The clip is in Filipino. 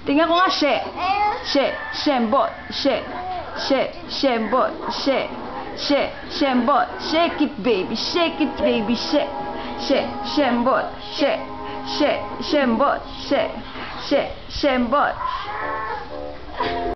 Tingnan ko nga, shake. Shake, shembot, shake. Shake, shembot, shake. Shake, shembot, shake it baby, shake it baby, shake. Shake, shembot, shake. Shake, shembot, shake. Shake, shembot.